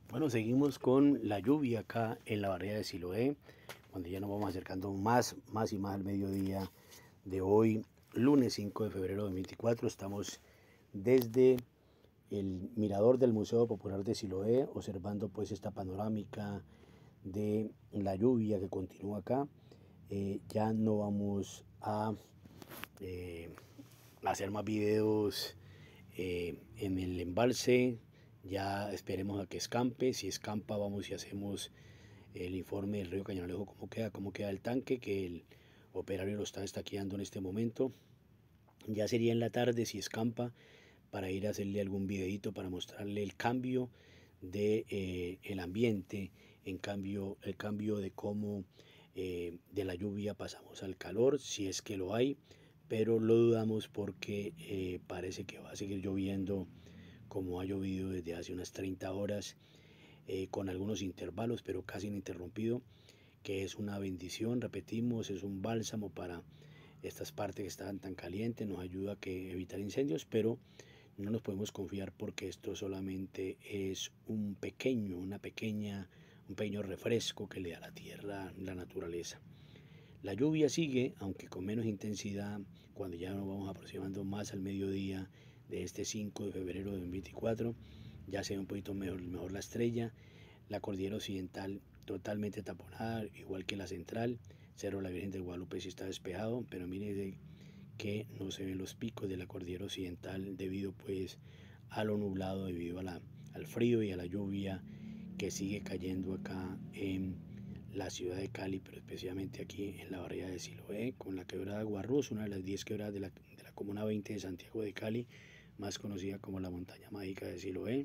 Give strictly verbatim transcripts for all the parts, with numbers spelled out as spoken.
Bueno, seguimos con la lluvia acá en la barriada de Siloé, cuando ya nos vamos acercando más, más y más al mediodía de hoy, lunes cinco de febrero de veinticuatro. Estamos desde el mirador del Museo Popular de Siloé, observando pues esta panorámica de la lluvia que continúa acá. Eh, ya no vamos a eh, hacer más videos eh, en el embalse. Ya esperemos a que escampe. Si escampa, vamos y hacemos el informe del río Cañonalejo, cómo queda, cómo queda el tanque, que el operario lo está estaqueando en este momento. Ya sería en la tarde si escampa, para ir a hacerle algún videito para mostrarle el cambio de eh, el ambiente, en cambio el cambio de cómo eh, de la lluvia pasamos al calor, si es que lo hay, pero lo dudamos porque eh, parece que va a seguir lloviendo como ha llovido desde hace unas treinta horas, eh, con algunos intervalos, pero casi ininterrumpido, que es una bendición, repetimos, es un bálsamo para estas partes que estaban tan calientes, nos ayuda a que evitar incendios, pero no nos podemos confiar porque esto solamente es un pequeño, una pequeña, un pequeño refresco que le da a la tierra la naturaleza. La lluvia sigue, aunque con menos intensidad, cuando ya nos vamos aproximando más al mediodía de este cinco de febrero de dos mil veinticuatro. Ya se ve un poquito mejor, mejor la estrella, la cordillera occidental totalmente taponada, igual que la central. Cerro La Virgen del Guadalupe sí está despejado, pero miren que no se ven los picos de la cordillera occidental debido pues a lo nublado, debido a la, al frío y a la lluvia que sigue cayendo acá en la ciudad de Cali, pero especialmente aquí en la barriada de Siloé, con la quebrada Guarrús, una de las diez quebradas de la, de la Comuna veinte de Santiago de Cali, más conocida como la montaña mágica de Siloé.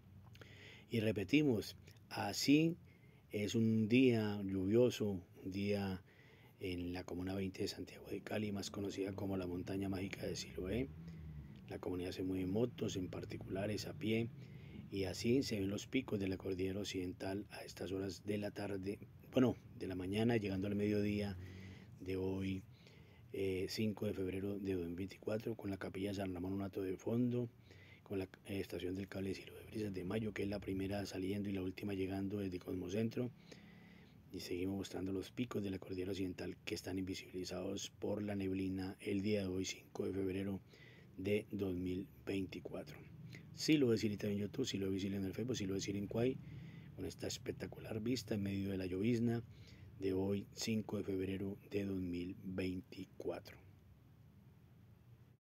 Y repetimos, así es un día lluvioso, un día en la Comuna veinte de Santiago de Cali, más conocida como la montaña mágica de Siloé. La comunidad se mueve en motos, en particulares, a pie, y así se ven los picos de la cordillera occidental a estas horas de la tarde, bueno, de la mañana, llegando al mediodía de hoy, eh, cinco de febrero de dos mil veinticuatro, con la capilla San Ramón Unato de fondo, con la eh, estación del cable de Silo de Brisas de Mayo, que es la primera saliendo y la última llegando desde Cosmocentro. Y seguimos mostrando los picos de la cordillera occidental que están invisibilizados por la neblina el día de hoy, cinco de febrero de dos mil veinticuatro. Sí lo voy a decir también en YouTube, sí lo voy a decir en el Facebook, sí lo voy a decir en Quay, con esta espectacular vista en medio de la llovizna de hoy, cinco de febrero de dos mil veinticuatro.